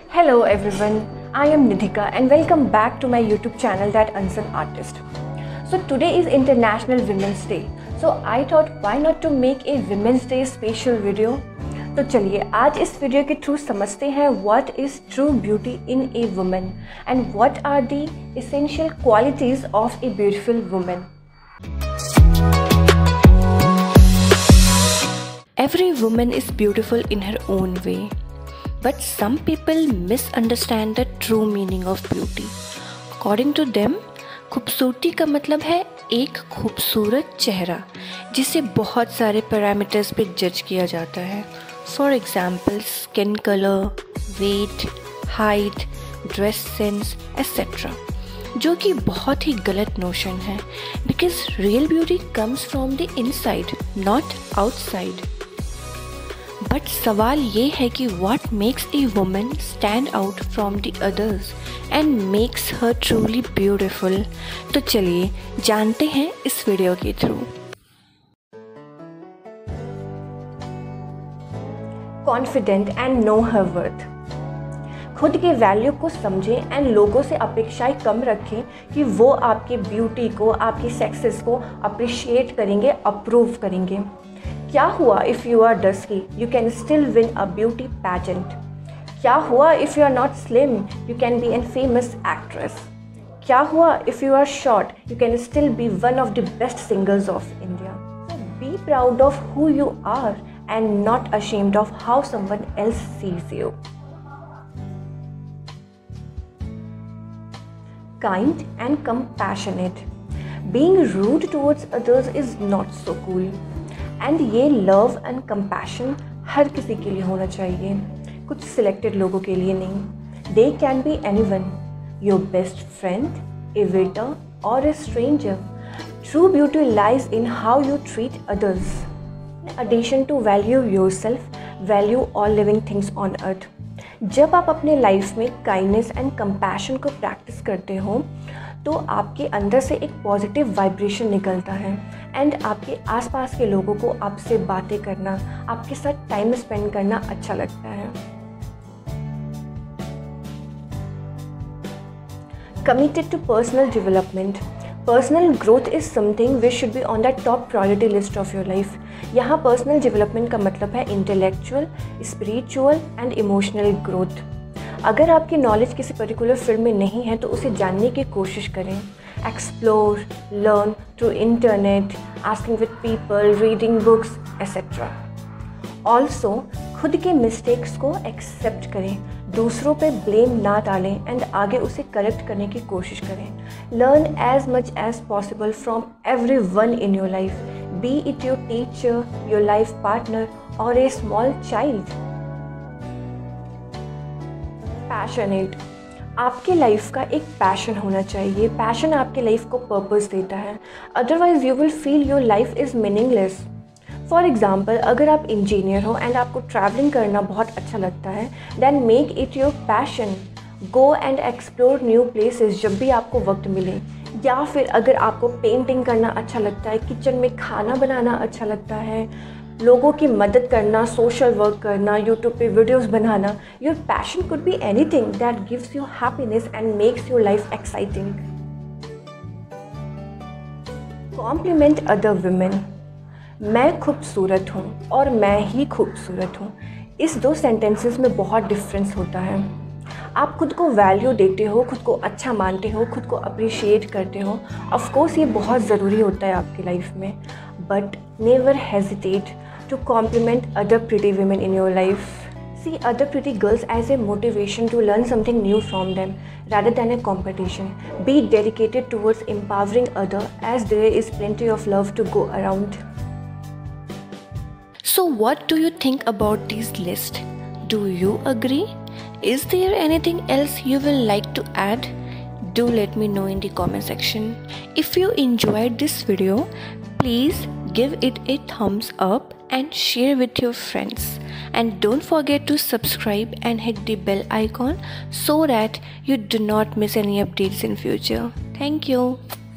Hello everyone, I am Nidhika and welcome back to my YouTube channel That Unsung Artist. So today is International Women's Day. So I thought why not to make a Women's Day special video. तो चलिए आज इस video के through समझते हैं what is true beauty in a woman and what are the essential qualities of a beautiful woman. Every woman is beautiful in her own way, but some people misunderstand the true meaning of beauty. According to them, खूबसूरती का मतलब है एक खूबसूरत चेहरा जिसे बहुत सारे पैरामीटर्स पे जज किया जाता है. For example skin colour, weight, height, dress sense etcetera, जो कि बहुत ही गलत नोशन है because real beauty comes from the inside not outside. But सवाल ये है कि what makes a woman stand out from the others and makes her truly beautiful. तो चलिए जानते हैं इस वीडियो के through. Confident and know her worth. खुद के वैल्यू को समझें एंड लोगों से अपेक्षाएं कम रखें कि वो आपके ब्यूटी को, आपकी सक्सेस को अप्रिशिएट करेंगे, अप्रूव करेंगे. क्या हुआ if you are dusky, you can still win a beauty pageant. क्या हुआ if you are not slim, you can be an famous actress. क्या हुआ if you are short, you can still be one of the best singers of India. Be proud of who you are and not ashamed of how someone else sees you. Kind and compassionate. Being rude towards others is not so cool. And ये love and compassion हर किसी के लिए होना चाहिए, कुछ selected लोगों के लिए नहीं. They can be anyone, your best friend, a waiter or a stranger. True beauty lies in how you treat others. In addition to value yourself, value all living things on earth. जब आप अपने life में kindness and compassion को practice करते हो तो आपके अंदर से एक पॉजिटिव वाइब्रेशन निकलता है एंड आपके आसपास के लोगों को आपसे बातें करना, आपके साथ टाइम स्पेंड करना अच्छा लगता है. Committed to personal development. Personal growth is something which should be on the top priority list of your life. यहाँ पर्सनल डेवलपमेंट का मतलब है intellectual, spiritual and emotional growth. अगर आपकी नॉलेज किसी पर्टिकुलर फील्ड में नहीं है तो उसे जानने की कोशिश करें. Explore, learn through internet, asking with people, reading books etcetera. Also खुद के मिस्टेक्स को एक्सेप्ट करें, दूसरों पे ब्लेम ना डालें एंड आगे उसे करेक्ट करने की कोशिश करें. Learn as much as possible from everyone in your life, be it your teacher, your life partner और ए स्मॉल चाइल्ड. पैशनेट. आपके लाइफ का एक पैशन होना चाहिए. पैशन आपके लाइफ को पर्पस देता है, otherwise you will feel your life is meaningless. For example अगर आप इंजीनियर हो एंड आपको ट्रैवलिंग करना बहुत अच्छा लगता है, then make it your passion. Go and explore new places जब भी आपको वक्त मिले. या फिर अगर आपको पेंटिंग करना अच्छा लगता है, किचन में खाना बनाना अच्छा लगता है, लोगों की मदद करना, सोशल वर्क करना, यूट्यूब पे वीडियोस बनाना, your passion could be anything that gives you happiness and makes your life exciting. Compliment other women. मैं खूबसूरत हूँ और मैं ही खूबसूरत हूँ. इस दो सेंटेंसेस में बहुत डिफरेंस होता है. आप खुद को वैल्यू देते हो, खुद को अच्छा मानते हो, खुद को अप्रिशिएट करते हो. ऑफ कोर्स ये बहुत ज़रूरी होता है आपकी लाइफ में, but never hesitate to compliment other pretty women in your life. See other pretty girls as a motivation to learn something new from them rather than a competition. Be dedicated towards empowering others as there is plenty of love to go around. So what do you think about these lists? Do you agree? Is there anything else you will like to add? Do let me know in the comment section. If you enjoyed this video, please give it a thumbs up and share with your friends. And don't forget to subscribe and hit the bell icon so that you do not miss any updates in future. Thank you.